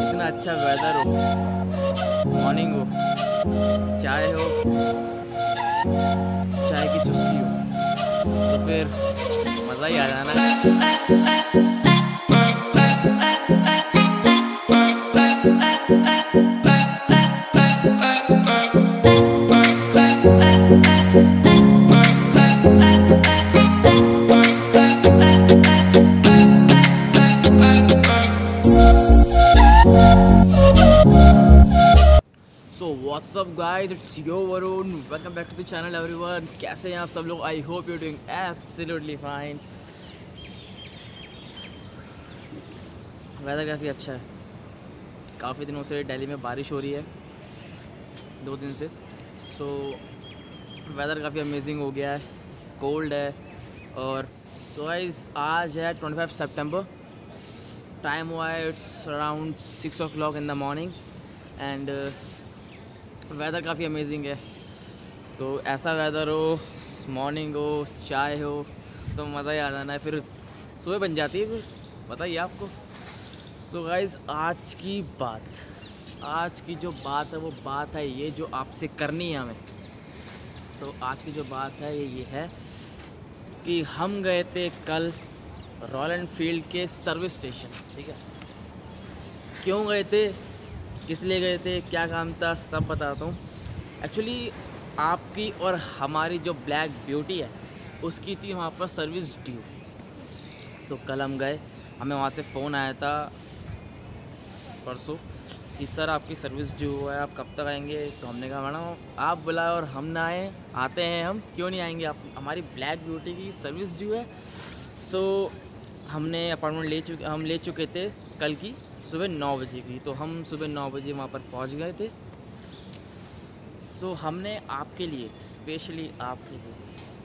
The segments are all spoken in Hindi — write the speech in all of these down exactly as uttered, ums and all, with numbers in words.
इतना अच्छा वेदर हो, मॉर्निंग हो, चाय हो, चाय की चुस्की हो, तो फिर मज़ा ही आ जाना है। So what's up guys, it's your Varun, welcome back to the channel everyone। कैसे हैं आप सब लोग? I hope you're doing absolutely fine। Weather काफ़ी अच्छा है, काफ़ी दिनों से दिल्ली में बारिश हो रही है, दो दिन से। सो so, वेदर काफ़ी अमेजिंग हो गया है, कोल्ड है। और सो गाइस आज है पच्चीस सितंबर, टाइम हुआ है it's around six o'clock in the morning and weather काफ़ी अमेजिंग है। तो so, ऐसा वेदर हो, मॉर्निंग हो, चाय हो, तो मज़ा ही आ जाना है। फिर सुबह बन जाती है, फिर बताइए आपको। सो so गाइस आज की बात आज की जो बात है वो बात है ये जो आपसे करनी है हमें। तो आज की जो बात है ये ये है कि हम गए थे कल रॉयल एनफील्ड के सर्विस स्टेशन। ठीक है, क्यों गए थे, किस लिए गए थे, क्या काम था, सब बताता हूँ। एक्चुअली आपकी और हमारी जो ब्लैक ब्यूटी है उसकी थी वहाँ पर सर्विस ड्यू। तो कल हम गए, हमें वहाँ से फ़ोन आया था परसों कि सर आपकी सर्विस ड्यू है, आप कब तक आएंगे। तो हमने कहा मैडम आप बुलाए और हम ना आए, आते हैं हम, क्यों नहीं आएंगे, आप हमारी ब्लैक ब्यूटी की सर्विस ड्यू है। सो हमने अपॉइंटमेंट ले चुके हम ले चुके थे कल की सुबह नौ बजे की। तो हम सुबह नौ बजे वहाँ पर पहुँच गए थे। सो so, हमने आपके लिए, स्पेशली आपके लिए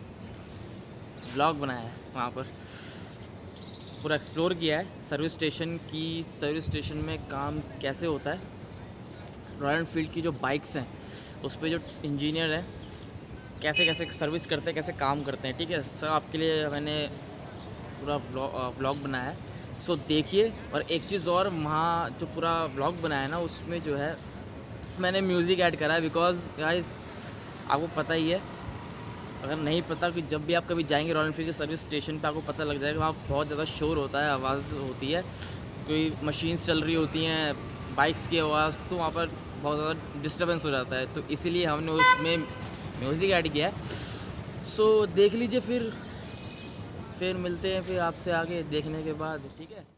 व्लॉग बनाया है, वहाँ पर पूरा एक्सप्लोर किया है सर्विस स्टेशन की, सर्विस स्टेशन में काम कैसे होता है, रॉयल एनफील्ड की जो बाइक्स हैं उस पर जो इंजीनियर हैं कैसे कैसे सर्विस करते हैं, कैसे काम करते हैं। ठीक है, सब आपके लिए मैंने पूरा व्लॉग बनाया है। सो so, देखिए। और एक चीज़ और, वहाँ जो पूरा व्लॉग बनाया है ना उसमें जो है मैंने म्यूज़िक ऐड करा है, बिकॉज़ गाइस आपको पता ही है, अगर नहीं पता कि जब भी आप कभी जाएंगे रॉयल एनफील्ड के सर्विस स्टेशन पे आपको पता लग जाएगा वहाँ बहुत ज़्यादा शोर होता है, आवाज़ होती है, कोई मशीन्स चल रही होती हैं, बाइक्स की आवाज़, तो वहाँ पर बहुत ज़्यादा डिस्टर्बेंस हो जाता है। तो इसीलिए हमने उसमें म्यूज़िक ऐड किया है। सो देख लीजिए, फिर फिर मिलते हैं फिर आपसे आगे देखने के बाद। ठीक है।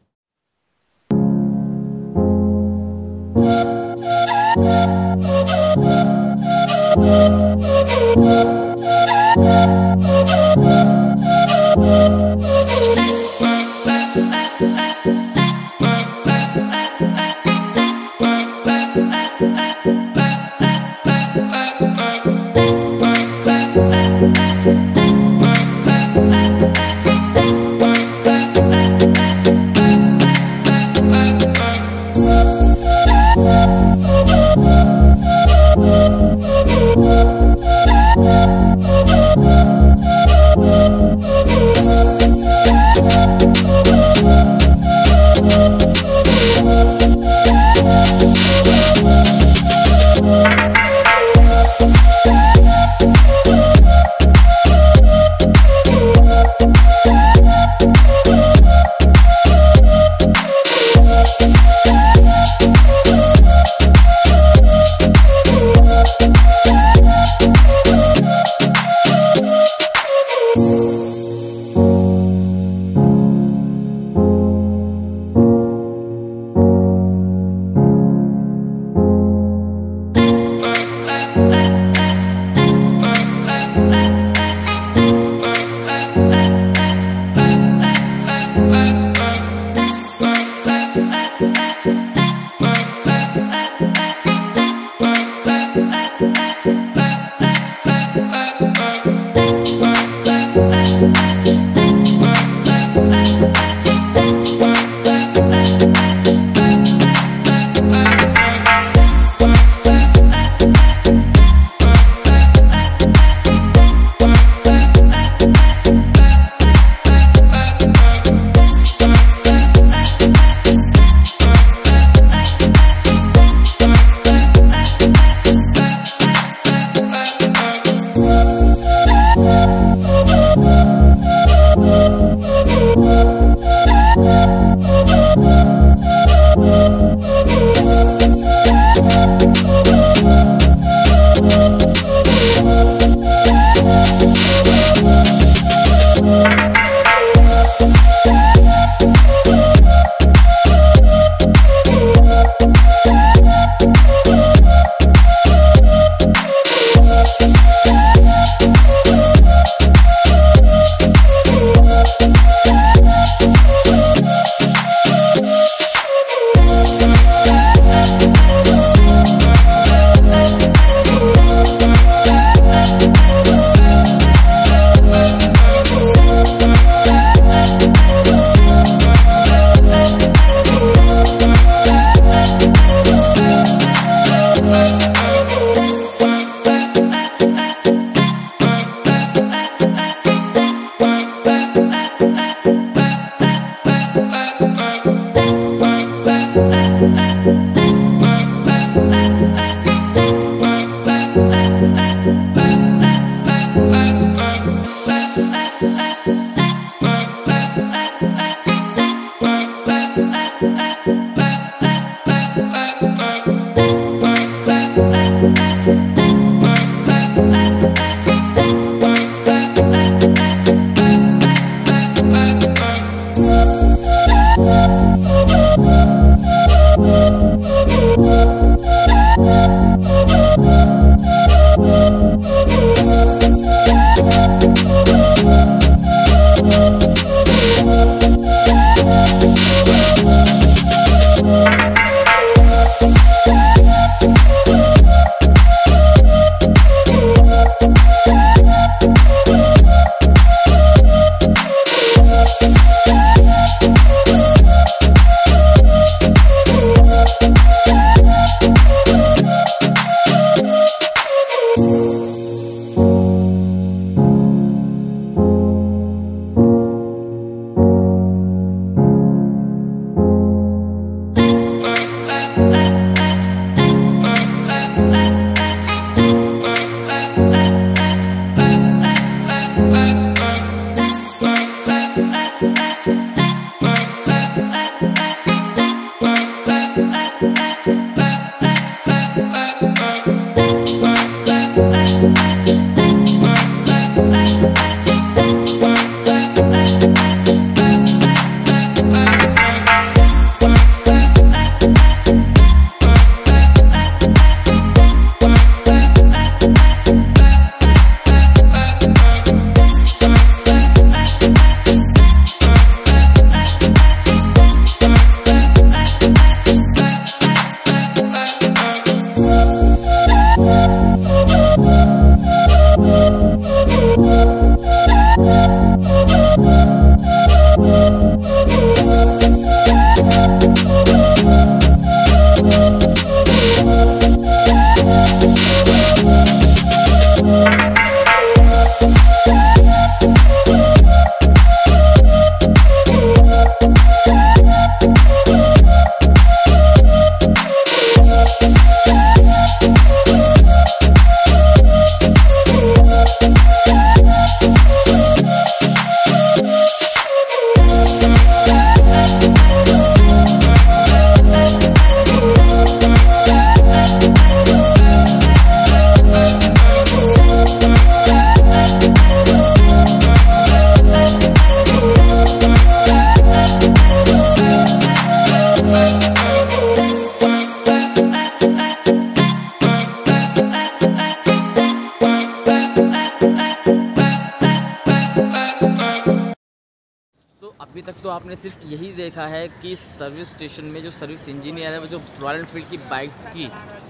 अभी तक तो आपने सिर्फ यही देखा है कि सर्विस स्टेशन में जो सर्विस इंजीनियर है वो जो रॉयल एनफील्ड की बाइक्स की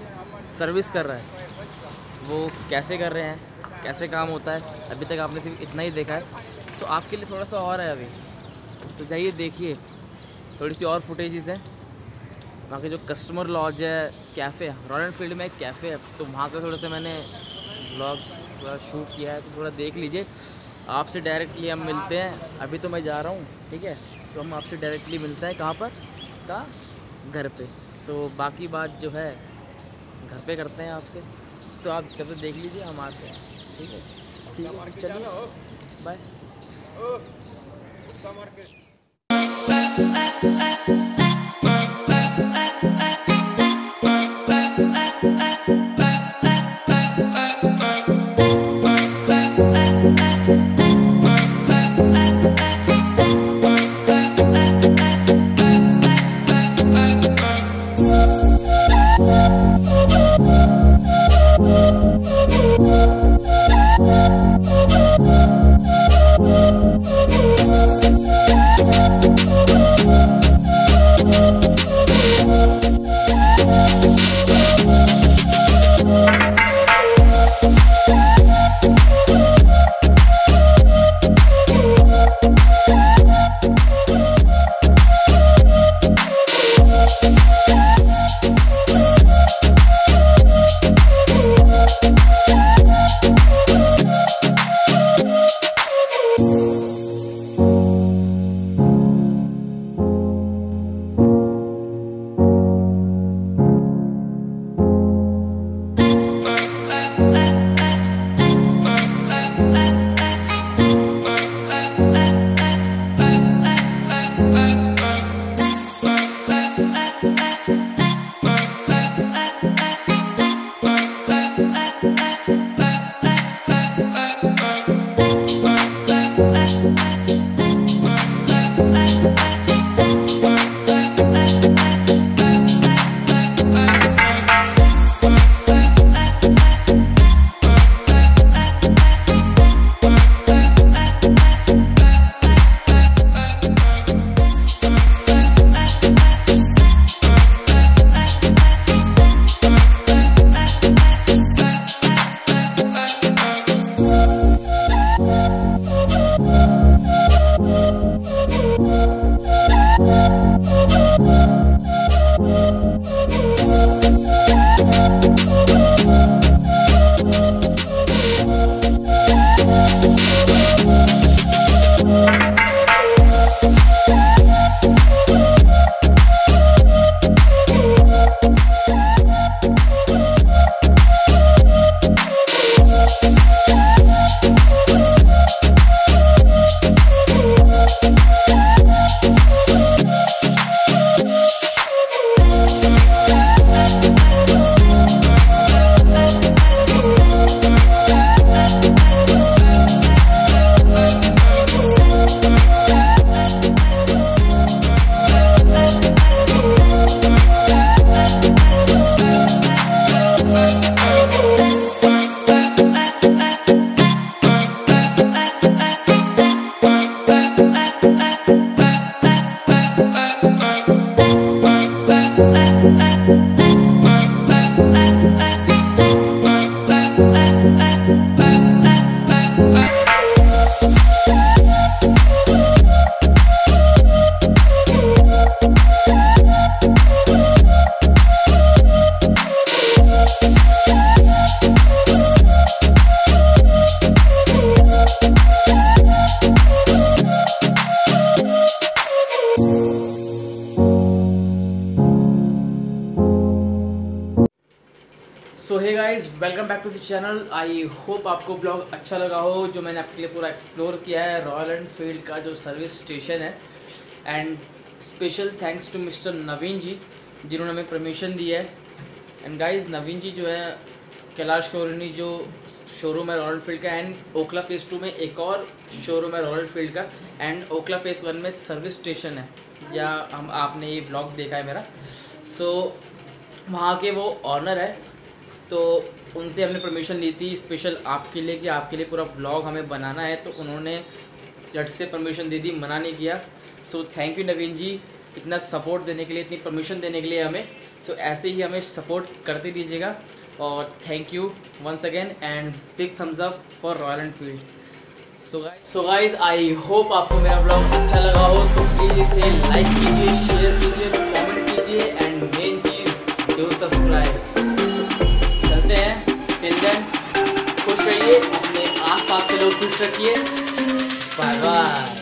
सर्विस कर रहा है वो कैसे कर रहे हैं, कैसे काम होता है, अभी तक आपने सिर्फ इतना ही देखा है। सो आपके लिए थोड़ा सा और है अभी, तो जाइए देखिए, थोड़ी सी और फुटेजेस हैं वहाँ के जो कस्टमर लॉज है, कैफ़े है, रॉयल एनफील्ड में एक कैफ़े है, तो वहाँ का थोड़ा सा मैंने व्लॉग थोड़ा शूट किया है, तो थोड़ा देख लीजिए। आपसे डायरेक्टली हम मिलते हैं, अभी तो मैं जा रहा हूँ, ठीक है, तो हम आपसे डायरेक्टली मिलते हैं कहाँ पर, का घर पे। तो बाकी बात जो है घर पे करते हैं आपसे, तो आप जब तक देख लीजिए, हम आते हैं, ठीक है, ठीक है, चलिए bye. So hey guys, welcome back to the channel. I hope आपको ब्लॉग अच्छा लगा हो, जो मैंने आपके लिए पूरा एक्सप्लोर किया है रॉयल एनफील्ड का जो सर्विस स्टेशन है। And special thanks to mister Naveen ji, जिन्होंने हमें परमिशन दी है। एंड गाइस, नवीन जी जो है कैलाश कॉलोनी जो शोरूम है रॉयल एनफील्ड का, एंड ओखला फेज़ टू में एक और शोरूम है रॉयल एनफील्ड का, एंड ओखला फेज़ वन में सर्विस स्टेशन है जहाँ हम आपने ये ब्लॉग देखा है मेरा। सो so, वहाँ के वो ऑनर है, तो उनसे हमने परमिशन ली थी स्पेशल आपके लिए कि आपके लिए पूरा व्लॉग हमें बनाना है, तो उन्होंने झट से परमिशन दे दी, मना नहीं किया। सो थैंक यू नवीन जी, इतना सपोर्ट देने के लिए, इतनी परमिशन देने के लिए हमें। सो so, ऐसे ही हमें सपोर्ट करते दीजिएगा और thank you once again and big thumbs up for Royal Enfield. So so guys, I hope आपको मेरा ब्लॉग अच्छा लगा हो, तो प्लीज़ इसे लाइक कीजिए, शेयर कीजिए, कमेंट कीजिए एंड मेन चीज़ डू सब्सक्राइब। चलते हैं, टिल देन खुश रहिए, अपने आस पास के लोग खुश रखिए। Bye bye.